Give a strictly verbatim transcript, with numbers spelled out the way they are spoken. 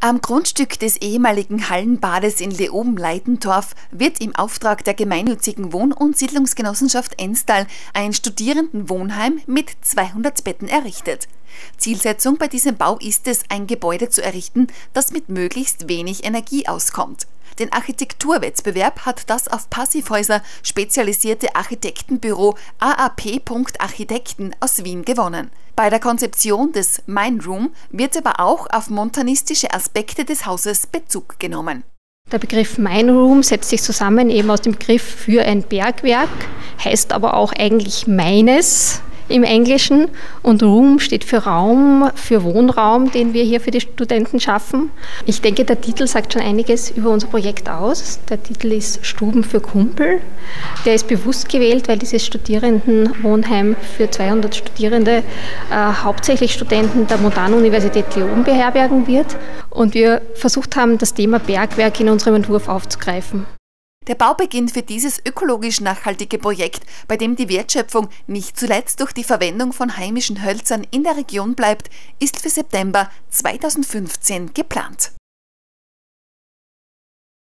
Am Grundstück des ehemaligen Hallenbades in Leoben-Leidendorf wird im Auftrag der gemeinnützigen Wohn- und Siedlungsgenossenschaft Enstal ein Studierendenwohnheim mit zweihundert Betten errichtet. Zielsetzung bei diesem Bau ist es, ein Gebäude zu errichten, das mit möglichst wenig Energie auskommt. Den Architekturwettbewerb hat das auf Passivhäuser spezialisierte Architektenbüro A A P Architekten aus Wien gewonnen. Bei der Konzeption des Mine Room wird aber auch auf montanistische Aspekte des Hauses Bezug genommen. Der Begriff Mine Room setzt sich zusammen eben aus dem Begriff für ein Bergwerk, heißt aber auch eigentlich meines im Englischen, und Room steht für Raum, für Wohnraum, den wir hier für die Studenten schaffen. Ich denke, der Titel sagt schon einiges über unser Projekt aus. Der Titel ist Stuben für Kumpel. Der ist bewusst gewählt, weil dieses Studierendenwohnheim für zweihundert Studierende äh, hauptsächlich Studenten der Montanuniversität Leoben beherbergen wird. Und wir versucht haben, das Thema Bergwerk in unserem Entwurf aufzugreifen. Der Baubeginn für dieses ökologisch nachhaltige Projekt, bei dem die Wertschöpfung nicht zuletzt durch die Verwendung von heimischen Hölzern in der Region bleibt, ist für September zweitausendfünfzehn geplant.